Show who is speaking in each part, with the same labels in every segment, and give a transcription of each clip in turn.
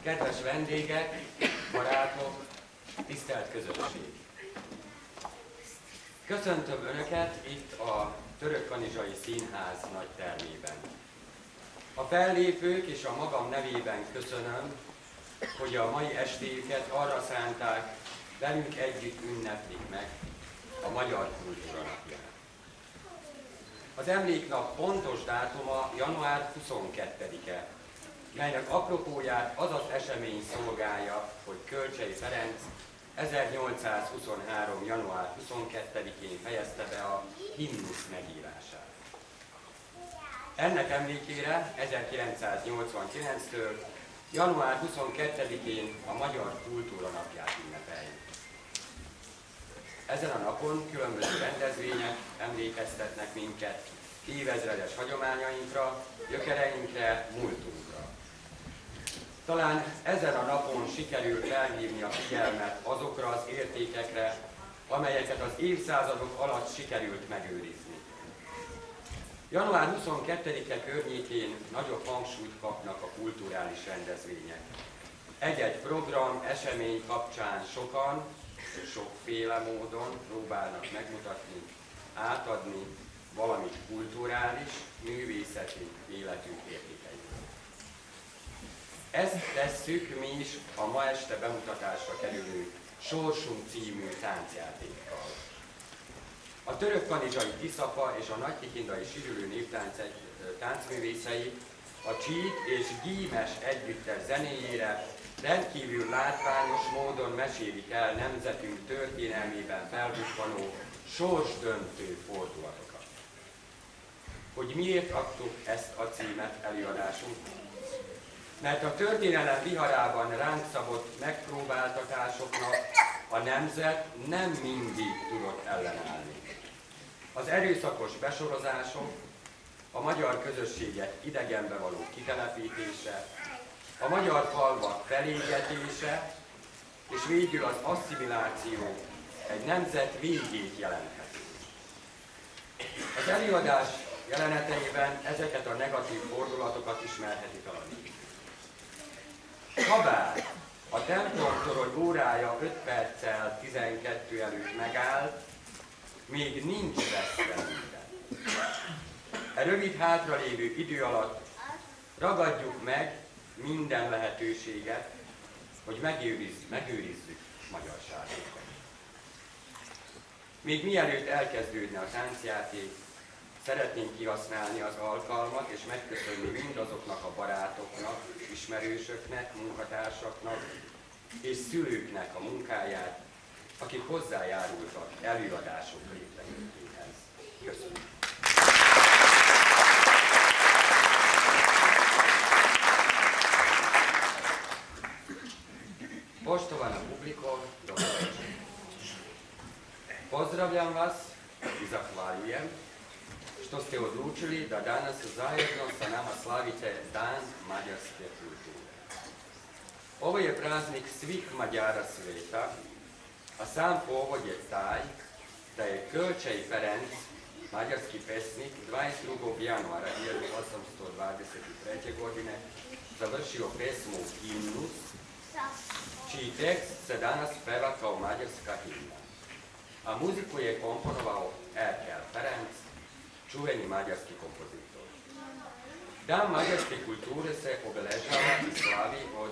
Speaker 1: Kedves vendégek, barátok, tisztelt közösség! Köszöntöm Önöket itt a Törökkanizsai Színház nagy termében. A fellépők és a magam nevében köszönöm, hogy a mai estéjüket arra szánták, velünk együtt ünneplik meg a Magyar Kultúra Napját. Az emléknap pontos dátuma január 22-e, melynek apropóját az az esemény szolgálja, hogy Kölcsey Ferenc 1823. január 22-én fejezte be a himnusz megírását. Ennek emlékére 1989-től január 22-én a Magyar Kultúra Napját ünnepeljük. Ezen a napon különböző rendezvények emlékeztetnek minket évezredes hagyományainkra, gyökereinkre, múltunkra. Talán ezen a napon sikerül felhívni a figyelmet azokra az értékekre, amelyeket az évszázadok alatt sikerült megőrizni. Január 22-e környékén nagyobb hangsúlyt kapnak a kulturális rendezvények. Egy-egy program, esemény kapcsán sokan, sokféle módon próbálnak megmutatni, átadni valamit kulturális, művészeti életünk értékeit. Ezt tesszük mi is a ma este bemutatásra kerülő Sorsunk című táncjátékkal. A törökkanizsai Tiszapa és a nagykikindai Sűrülő Névtánc táncművészei a Csík és Gímes együttes zenéjére rendkívül látványos módon mesélik el nemzetünk történelmében felbukkanó sorsdöntő fordulatokat. Hogy miért adtuk ezt a címet előadásunknak? Mert a történelem viharában ránk szabott megpróbáltatásoknak a nemzet nem mindig tudott ellenállni. Az erőszakos besorozások, a magyar közösségek idegenbe való kitelepítése, a magyar falvak felégetése, és végül az asszimiláció egy nemzet végét jelentheti. Az előadás jeleneteiben ezeket a negatív fordulatokat ismerheti talán. Habár a templomtorony órája 5 perccel 12 előtt megállt, még nincs veszve minden. E rövid hátralévő idő alatt ragadjuk meg minden lehetőséget, hogy megőrizzük magyarságunkat. Még mielőtt elkezdődne a táncjáték, szeretnénk kihasználni az alkalmat és megköszönni mindazoknak a barátoknak, ismerősöknek, munkatársaknak és szülőknek a munkáját, akik hozzájárultak előadások létrejöttéhez. Köszönöm! Poštovana publiko, dobrodošli. Pozdravljam vas i zahvaljujem što ste odlučili da danas zajedno sa nama slavite Dan mađarske kulture. Ovo je praznik svih Mađara sveta, a sam povod je taj da je Kölcsey Ferenc, mađarski pesnik, 22. januara 1823. godine završio pesmu Himnus, čiji tekst se danas peva kao mađarska himna, a muziku je komponovao Erkel Ferenc, čuveni mađarski kompozitor. Dan mađarske kulture se obeležava i slavi od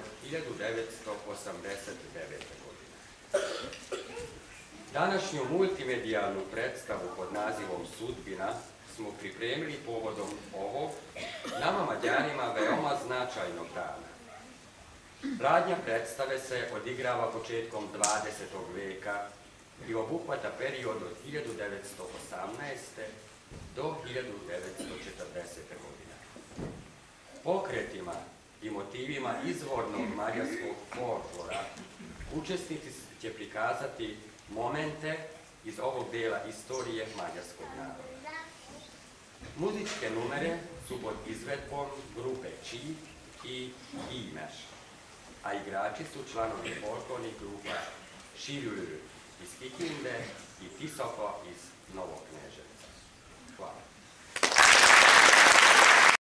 Speaker 1: 1989. godine. Današnju multimedijalnu predstavu pod nazivom Sudbina smo pripremili povodom ovog, nama Mađarima veoma značajnog dana. Radnja predstave se odigrava početkom 20. veka i obuhvata period od 1918. do 1940. godine. Pokretima i motivima izvornog mađarskog folklora učesnici će prikazati momente iz ovog dela istorije mađarskog naroda. Muzičke numere su pod izvedbom grupe Čík i Gímes, a igrači su članovi folklornih grupa Sűrülő iz Kikinde i Tiszapa iz Novog Kneževca.